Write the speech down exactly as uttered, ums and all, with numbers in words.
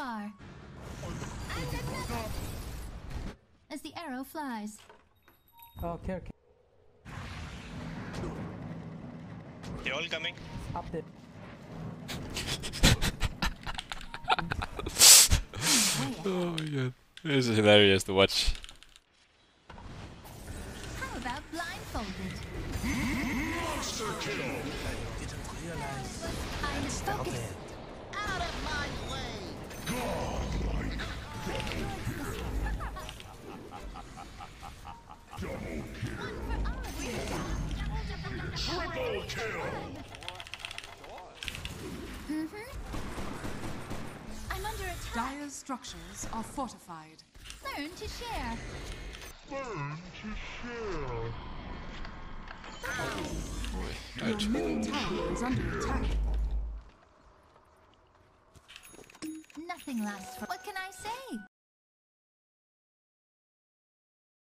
far. As the arrow flies. Okay, okay. They're all coming. Up there. Oh my god. This is hilarious to watch. How about blindfolded? Monster kill. Didn't realize. I'm spoken. Out of my way! Godlike. Double kill. Triple kill. Mm-hmm. I'm under attack. Dire's structures are fortified. Learn to share. Learn to share. Your middle tower is under attack. Nothing lasts for. What can I say?